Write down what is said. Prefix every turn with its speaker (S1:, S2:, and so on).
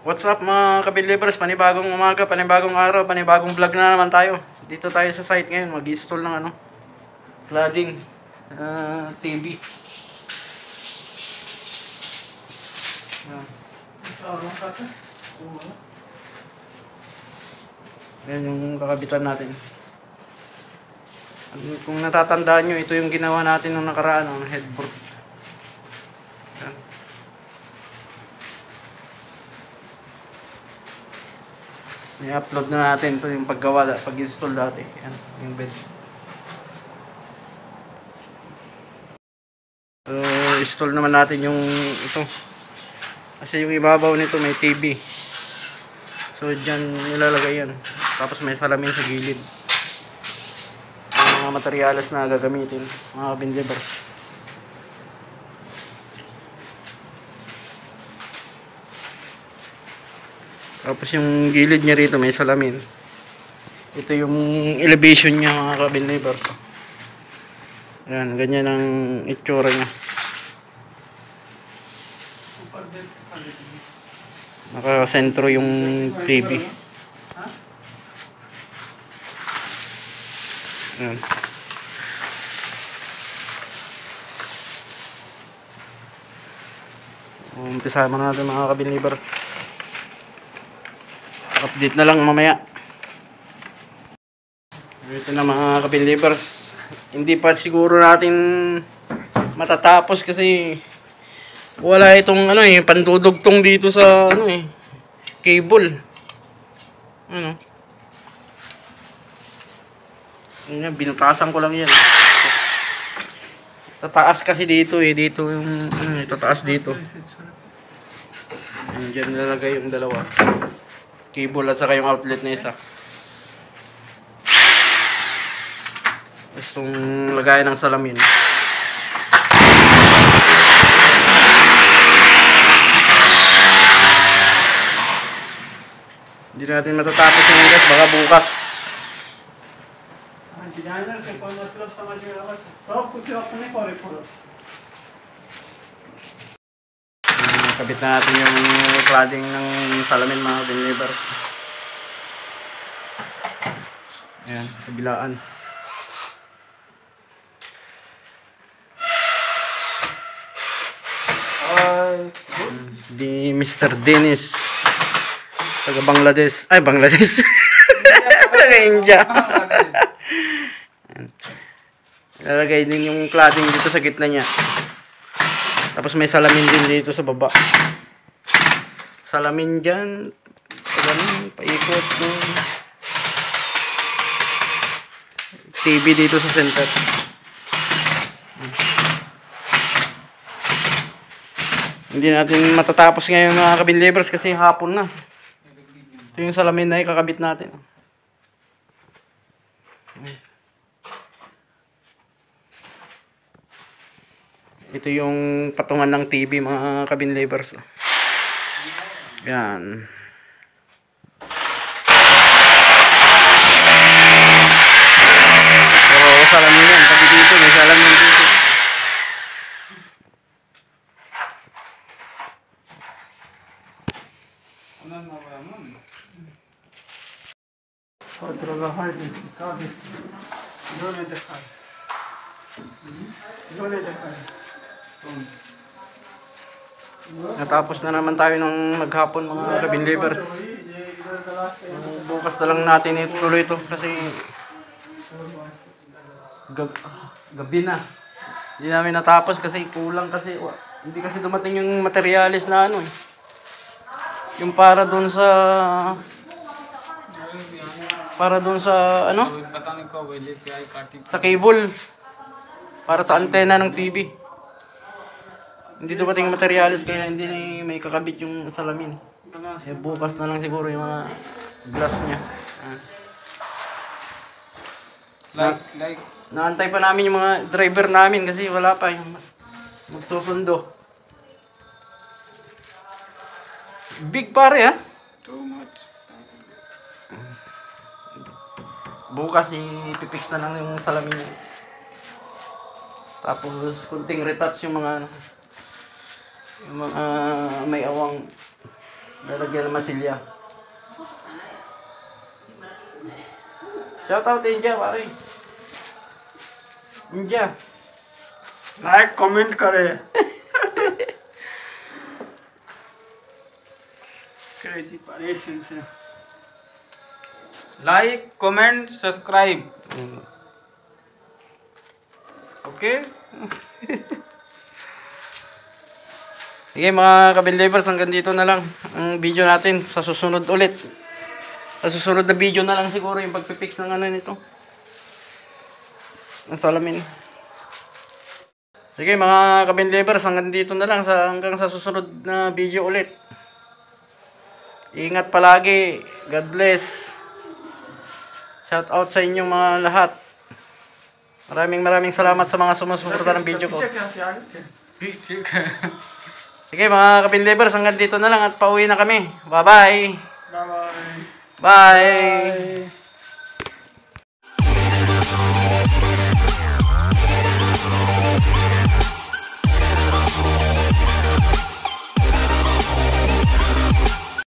S1: What's up mga ka-believers? Panibagong umaga, panibagong araw, panibagong vlog na naman tayo. Dito tayo sa site ngayon, mag-install ng cladding TV. Yan yung kakabitan natin. Kung natatandaan nyo, ito yung ginawa natin nung nakaraan, ng headboard. Yan. I-upload na natin ito yung paggawa, pag-install dati. Yan, yung bed. So, install naman natin yung ito. Kasi yung ibabaw nito may TV. So, dyan nilalagay yan. Tapos may salamin sa gilid. Yung mga materyales na gagamitin, mga bindlivers. Tapos yung gilid niya rito may salamin. Ito yung elevation niya mga ka-believers. Ayan, ganyan ang itsura niya. Nakasentro yung TV. Ayan. Umpisa na natin mga ka-believers. Update na lang mamaya. Ito na mga ka-believers. Hindi pa siguro natin matatapos kasi wala itong pandudugtong dito sa cable. Binutasan ko lang yan. Tataas kasi dito dito yung tataas dito. Diyan nilalagay yung dalawa. Cable at saka yung outlet na isa. Itong lagayan ng salamin. Hindi natin matatapos yung gas, baka bukas. Kabit na natin yung cladding ng salamin mga believers. Ayan, kabilaan. Di Mr. Dennis taga Bangladesh. Ay, Bangladesh. Taga India. Lalagay din yung cladding dito sa gitna niya. Tapos may salamin din dito sa baba. Salamin dyan. Ganun, paikot yung TV dito sa center. Hindi natin matatapos ngayon mga ka-believers kasi hapon na. Ito yung salamin na ikakabit natin. Ito yung patungan ng TV mga ka-believers. Yan. Oo, salamin yan. Pati dito may salamin dito. Natapos na naman tayo ng maghapon mga ka-believers. Bukas na lang natin ituloy ito kasi gabi na. Hindi namin natapos kasi kulang kasi hindi kasi dumating yung materialis na yung para doon sa sa cable para sa antena ng TV. Hindi dumating yung materialis kaya hindi may kakabit yung salamin. Bukas na lang siguro yung mga glass niya. Naantay pa namin yung mga driver namin kasi wala pa yung magsusundo. Big pare ha?
S2: Too much.
S1: Bukas ipipix na lang yung salamin niya. Tapos kunting retouch yung mga may awang Lalagyan ng masilya. Shoutout India, pare. India.
S2: Like comment करे crazy पारे से like comment subscribe okay.
S1: Sige mga kabindevers, hanggang dito na lang ang video natin. Sa susunod ulit. Sa susunod na video na lang siguro yung pagpipix ng ano nito. Ang salamin. Sige mga kabindevers, hanggang dito na lang. Hanggang sa susunod na video ulit. Ingat palagi. God bless. Shout out sa inyong mga lahat. Maraming salamat sa mga sumusuporta ng video ko. Sige mga kabindevers, hanggang dito na lang at pauwi na kami. Bye-bye.
S2: Bye bye.
S1: Bye.